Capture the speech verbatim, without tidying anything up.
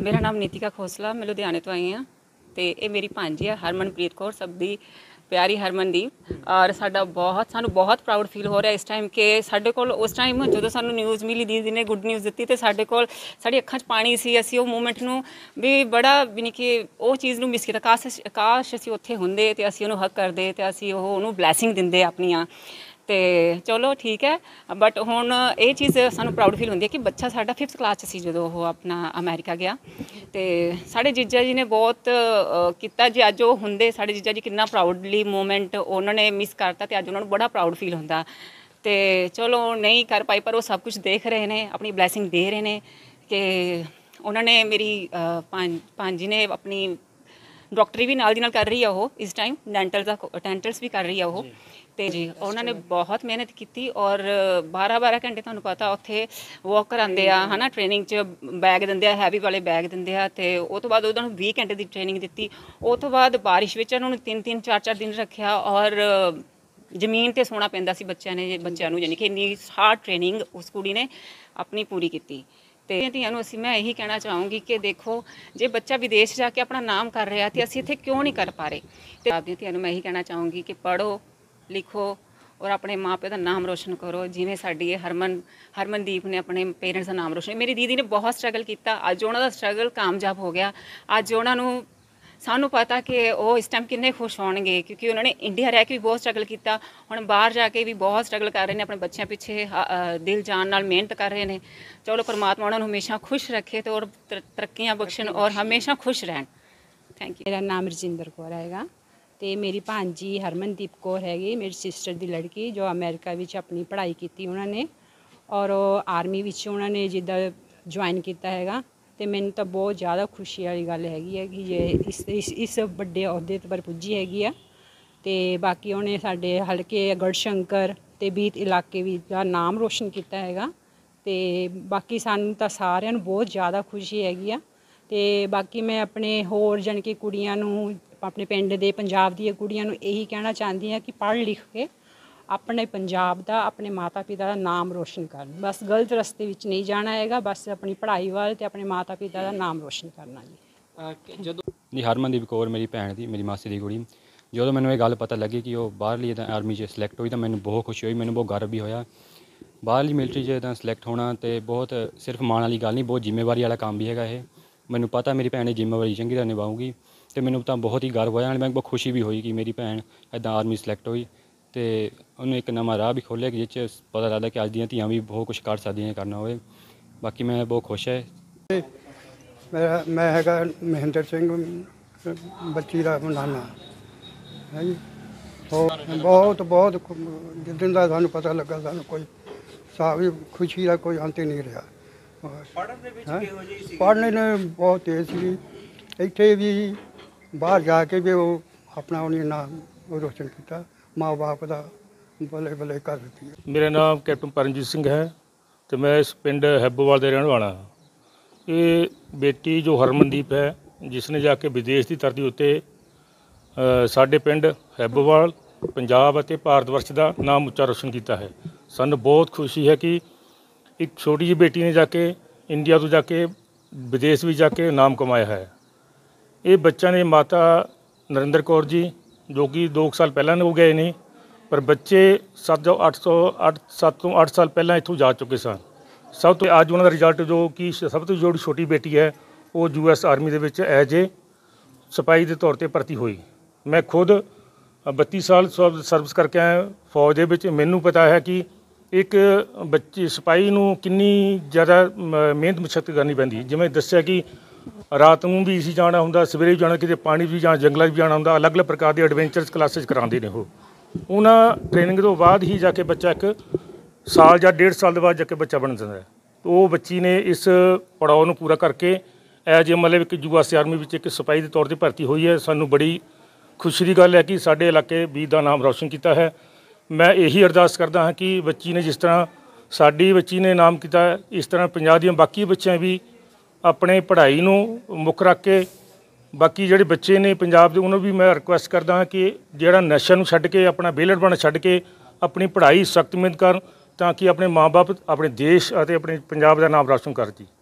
मेरा नाम नीतिका खोसला, मैं लुधियाने तो आई हाँ। तो ये मेरी भांजी है हरमनप्रीत कौर, सब दी प्यारी हरमनदीप। और साडा बहुत सानू बहुत प्राउड फील हो रहा है इस टाइम कि साडे कोल उस टाइम जो सानू न्यूज़ मिली, दीदी ने गुड न्यूज़ दी, तो साडे कोल साडी अखां च पानी सी। असीं वो मूवमेंट नू भी बड़ा भी नहीं कि वो चीज़ नू मिस किया। काश काश असीं उत्थे हुंदे ते असीं उहनूं हक करदे ते असीं ओह उहनूं ब्लैसिंग दिंदे अपनियां। तो चलो ठीक है, बट हुण ये चीज़ सानू प्राउड फील होंदी है कि बच्चा साडा फिफ्थ क्लास च सी जदों ओह अपना अमेरिका गया। तो साडे जीजा जी ने बहुत किया जी। अज वो होंदे साडे जीजा जी कितना प्राउडली मूवमेंट उन्होंने मिस करता, तो अज उन्होंने बड़ा प्राउड फील होंदा। तो चलो नहीं कर पाई, पर वो सब कुछ देख रहे हैं, अपनी ब्लैसिंग दे रहे हैं कि उन्होंने मेरी भांजी ने अपनी डॉक्टरी भी नाल दी नाल कर रही है वो इस टाइम, डेंटल का डेंटल्स भी कर रही है वो। तो जी उन्होंने बहुत मेहनत की और बारह बारह घंटे तुहानूं पता उत्थे वॉक करांदे आ है ना, ट्रेनिंग च बैग दिंदे आ, हैवी वाले बैग दिंदे आ। ते उस तो बाद उन्होंने बीस घंटे की ट्रेनिंग दी। उस तो बाद बारिश में उन्होंने तीन तीन चार चार दिन रखा और जमीन ते सोना पैंदा सी बच्चों ने बच्चों यानी कि इन्नी हार्ड ट्रेनिंग उस कुड़ी ने अपनी पूरी की। तो धियां असीं मैं यही कहना चाहूँगी कि देखो जे बच्चा विदेश जाके अपना नाम कर रहा तो असीं इत्थे क्यों नहीं कर पा रहे। तो आपदी धियां मैं यही कहना चाहूँगी कि पढ़ो लिखो और अपने माँ प्यो का नाम रोशन करो, जिवें साडी हरमन हरमनदीप ने अपने पेरेंट्स का नाम रोशन। मेरी दीदी ने बहुत स्ट्रगल किया, अज उन्हों का स्ट्रगल कामयाब हो गया। अज उन्होंने सानू पता कि वो इस टाइम किन्ने खुश होणगे, क्योंकि उन्होंने इंडिया रह के भी बहुत स्ट्रगल किया, हुण बाहर जाके भी बहुत स्ट्रगल कर रहे हैं, अपने बच्चों पिछे दिल जान नाल मेहनत कर रहे हैं। चलो परमात्मा उन्होंने हमेशा खुश रखे तो और तरक्कियां बख्शण और हमेशा खुश रहन। Thank you. मेरा नाम रजिंदर कौर हैगा ते मेरी भांजी हरमनदीप कौर हैगी, मेरी सिस्टर की लड़की जो अमेरिका विच अपनी पढ़ाई की उन्होंने और आर्मी विच उन्होंने जिद्दां ज्वाइन किया हैगा। तो मैनूं तो बहुत ज़्यादा खुशी वाली गल हैगी है कि जे इस इस इस वड्डे अहुदे पर पुज्जी हैगी आ। ते बाकी उन्हें साडे हल्के गढ़शंकर ते बीत इलाके भी दा नाम रोशन किया हैगा। ते बाकी सानूं तां सारिआं नूं बहुत ज़्यादा खुशी हैगी आ। ते बाकी मैं अपने होर जानी कि कुड़ियां नूं अपने पिंड दे पंजाब दी कुड़ियां नूं यही कहना चाहती हाँ कि पढ़ लिख के अपने पंजाब दा अपने माता पिता का नाम रोशन करन। बस गलत रस्ते विच नहीं जाना हैगा, बस अपनी पढ़ाई वाल ते अपने माता पिता का नाम रोशन करना जी। ਜਦੋਂ ਜੀ ਹਰਮਨਦੀਪ ਕੌਰ ਮੇਰੀ ਭੈਣ ਦੀ, ਮੇਰੀ ਮਾਸੀ ਦੀ ਕੁੜੀ, ਜਦੋਂ ਮੈਨੂੰ ਇਹ ਗੱਲ ਪਤਾ ਲੱਗੀ ਕਿ ਉਹ ਬਾਹਰਲੀ ਤਾਂ ਆਰਮੀ 'ਚ ਸਿਲੈਕਟ ਹੋਈ ਤਾਂ ਮੈਨੂੰ ਬਹੁਤ ਖੁਸ਼ੀ ਹੋਈ, ਮੈਨੂੰ ਬਹੁਤ ਗਰਵ ਵੀ ਹੋਇਆ। ਬਾਹਰਲੀ ਮਿਲਟਰੀ 'ਚ ਤਾਂ ਸਿਲੈਕਟ ਹੋਣਾ ਤੇ ਬਹੁਤ ਸਿਰਫ ਮਾਣ ਵਾਲੀ ਗੱਲ ਨਹੀਂ, ਬਹੁਤ ਜ਼ਿੰਮੇਵਾਰੀ ਵਾਲਾ ਕੰਮ ਵੀ ਹੈਗਾ ਇਹ। ਮੈਨੂੰ ਪਤਾ ਮੇਰੀ ਭੈਣ ਨੇ ਜ਼ਿੰਮੇਵਾਰੀ ਚੰਗੀ ਤਰ੍ਹਾਂ ਨਿਭਾਊਗੀ ਤੇ ਮੈਨੂੰ ਤਾਂ ਬਹੁਤ ਹੀ ਗਰਵ ਹੋਇਆ। ਮੈਂ ਬਹੁਤ ਖੁਸ਼ੀ ਵੀ ਹੋਈ ਕਿ ਮੇਰੀ ਭੈਣ ਇੱਦਾਂ ਆਰਮੀ ਸਿਲੈਕਟ ਹੋਈ ਤੇ ਉਹਨੂੰ ਇੱਕ ਨਵਾਂ ਰਾਹ ਵੀ ਖੋਲ੍ਹਿਆ ਕਿ ਜਿਸ 'ਚ ਪਤਾ ਲੱਗਦਾ ਕਿ ਅੱਜ ਦੀਆਂ ਧੀਆਂ ਵੀ ਬਹੁਤ ਕੁਛ ਕਰ ਸਕਦੀਆਂ ਕਰਨਾ ਹੋਵੇ। ਬਾਕੀ ਮੈਂ ਬਹੁਤ ਖੁਸ਼ ਹੈ। मेरा मैं हैगा महेंद्र सिंह बच्ची का नाना है जी। बहुत बहुत जिस दिन का सानू पता लगा सानू कोई सा भी खुशी का कोई अंत ही नहीं रहा। पढ़ने ने बहुत तेज सी, इत्थे भी बाहर जाके भी वो अपना उन्हें नाम रोशन किया, माँ बाप का बल्ले बल्ले कर दी। मेरा नाम कैप्टन परमजीत सिंह है तो मैं इस पिंड हैबोवाल का रहने वाला हाँ। ये बेटी जो हरमनदीप है जिसने जाके विदेश की धरती उत्ते साडे पिंड हैबोवाल पंजाब और भारत वर्ष का नाम उच्चा रोशन किया है। सानू बहुत खुशी है कि एक छोटी जी बेटी ने जाके इंडिया तो जाके विदेश भी जाके नाम कमाया है। ये बच्चा ने माता नरेंद्र कौर जी जो कि दो साल पहला हो गए नहीं, पर बच्चे सत्त जो अठ सौ अठ सत्त तो अठ साल पहला इतों जा चुके सन। सब तो अज उन्होंने रिजल्ट जो कि सब तो जो छोटी बेटी है वो यू एस आर्मी के एज ए सिपाही के तौर पर भर्ती हुई। मैं खुद बत्ती साल सर्विस करके आया फौज के, मैनू पता है कि एक बच्चे सिपाही नूं किन्नी ज़्यादा मेहनत मशक्कत करनी पैंदी। जिवें दस्सिया कि रात नूं भी असीं जाना हुंदा, सवेरे भी जाना, किते पानी भी जाना, जंगलों भी जाना हुंदा, अलग अलग प्रकार के एडवेंचरस क्लासिस करांदे ने। वो उन्हां ट्रेनिंग तो बाद ही जाके बच्चा एक साल या डेढ़ साल के बाद जाके बच्चा बन जाता है। तो वो बच्ची ने इस पड़ाव को पूरा करके एज ए मतलब एक यू एस आर्मी में एक सिपाही के तौर पर भर्ती हुई है। सानू बड़ी खुशी की गल है कि साडे इलाके भी का नाम रोशन किया है। मैं यही अरदास करता हाँ कि बच्ची ने जिस तरह साडी बच्ची ने नाम किया, इस तरह पंजाब दी बाकी बच्चियां भी अपने पढ़ाई नूं मुख रख के बाकी जोड़े बच्चे ने पंजाब के उन्होंने भी मैं रिक्वेस्ट करता हाँ कि जोड़ा नशा नूं छड्ड के अपना बेलड़पन छड्ड के अपनी पढ़ाई सख्त मेहनत कर ताकि अपने माँ बाप अपने देश और अपने पंजाब का नाम रोशन कर जी।